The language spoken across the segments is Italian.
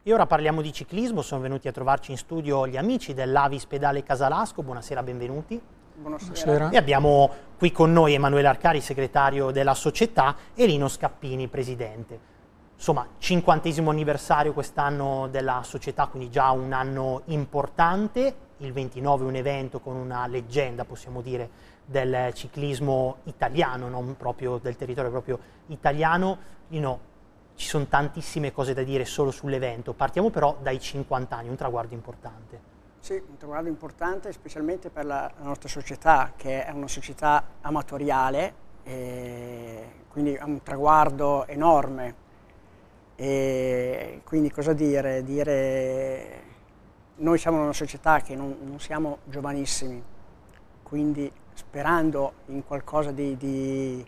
E ora parliamo di ciclismo, sono venuti a trovarci in studio gli amici dell'Avis Pedale Casalasco, buonasera, benvenuti. Buonasera. E abbiamo qui con noi Emanuele Arcari, segretario della società, e Lino Scappini, presidente. Insomma, 50° anniversario quest'anno della società, quindi già un anno importante. Il 29 è un evento con una leggenda, possiamo dire, del ciclismo italiano, non proprio del territorio, proprio italiano. Lino, ci sono tantissime cose da dire solo sull'evento. Partiamo però dai 50 anni, un traguardo importante. Sì, un traguardo importante specialmente per la nostra società, che è una società amatoriale, e quindi è un traguardo enorme. E quindi cosa dire? Noi siamo una società che non siamo giovanissimi, quindi sperando in qualcosa di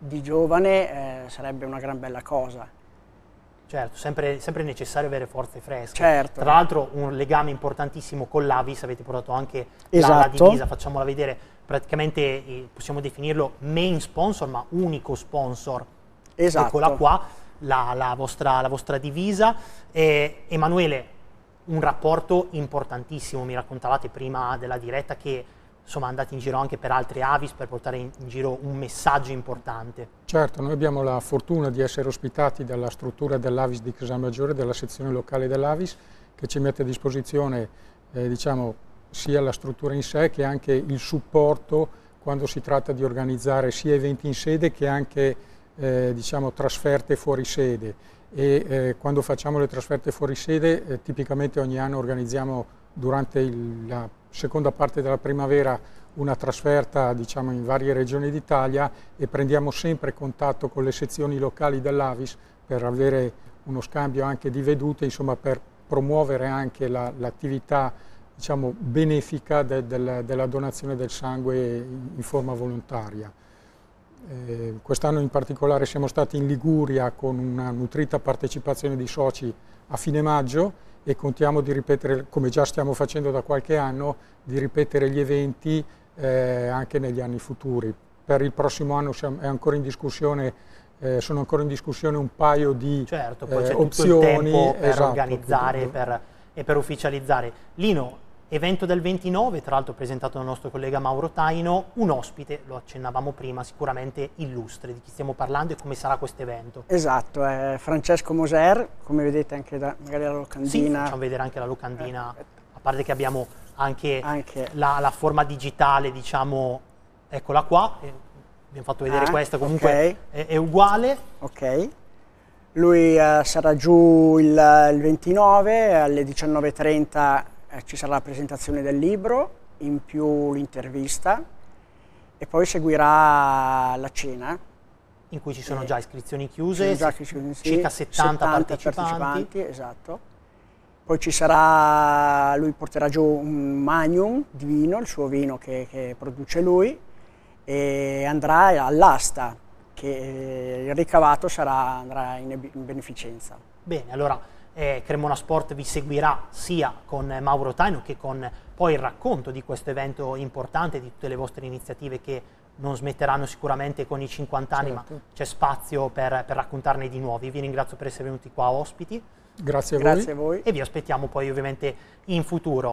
giovane sarebbe una gran bella cosa. Certo, sempre necessario avere forze fresche. Certo. Tra l'altro un legame importantissimo con l'Avis, avete portato anche esatto. la divisa, facciamola vedere, praticamente possiamo definirlo main sponsor, ma unico sponsor. Esatto. Eccola qua, la vostra divisa. Emanuele, un rapporto importantissimo, mi raccontavate prima della diretta che insomma andate in giro anche per altre Avis per portare in giro un messaggio importante. Certo, noi abbiamo la fortuna di essere ospitati dalla struttura dell'Avis di Casalmaggiore, della sezione locale dell'Avis, che ci mette a disposizione diciamo, sia la struttura in sé che anche il supporto quando si tratta di organizzare sia eventi in sede che anche diciamo, trasferte fuori sede. E quando facciamo le trasferte fuori sede tipicamente ogni anno organizziamo durante la seconda parte della primavera una trasferta diciamo, in varie regioni d'Italia e prendiamo sempre contatto con le sezioni locali dell'Avis per avere uno scambio anche di vedute, insomma per promuovere anche l'attività diciamo, benefica della donazione del sangue in forma volontaria. Quest'anno in particolare siamo stati in Liguria con una nutrita partecipazione di soci a fine maggio e contiamo di ripetere, come già stiamo facendo da qualche anno, di ripetere gli eventi anche negli anni futuri. Per il prossimo anno è ancora in discussione, sono ancora in discussione un paio di certo, poi c'è opzioni. Tutto il tempo per esatto, organizzare e per ufficializzare. Lino, evento del 29, tra l'altro presentato dal nostro collega Mauro Taino, un ospite, lo accennavamo prima, sicuramente illustre. Di chi stiamo parlando e come sarà questo evento? Esatto, è Francesco Moser, come vedete anche magari la locandina. Sì, facciamo vedere anche la locandina, a parte che abbiamo anche la forma digitale, diciamo, eccola qua, abbiamo fatto vedere questa, comunque okay. è uguale. Ok, lui sarà giù il 29 alle 19:30. Ci sarà la presentazione del libro, in più l'intervista e poi seguirà la cena. In cui ci sono già iscrizioni chiuse, circa 70 partecipanti. Esatto. Poi ci sarà, lui porterà giù un magnum di vino, il suo vino che produce lui, e andrà all'asta, che il ricavato andrà in beneficenza. Bene, allora Cremona Sport vi seguirà sia con Mauro Taino che con poi il racconto di questo evento importante, di tutte le vostre iniziative che non smetteranno sicuramente con i 50 anni, certo. Ma c'è spazio per raccontarne di nuovi. Vi ringrazio per essere venuti qua ospiti. Grazie a voi. Grazie a voi. E vi aspettiamo poi ovviamente in futuro.